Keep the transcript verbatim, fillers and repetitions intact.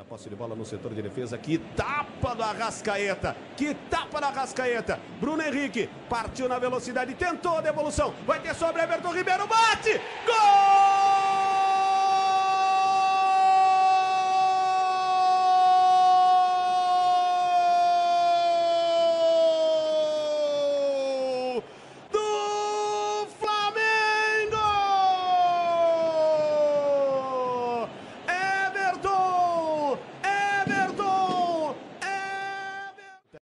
A posse de bola no setor de defesa, que tapa do Arrascaeta, que tapa do Arrascaeta, Bruno Henrique, partiu na velocidade, tentou a devolução, vai ter sobre Everton Ribeiro, bate, gol!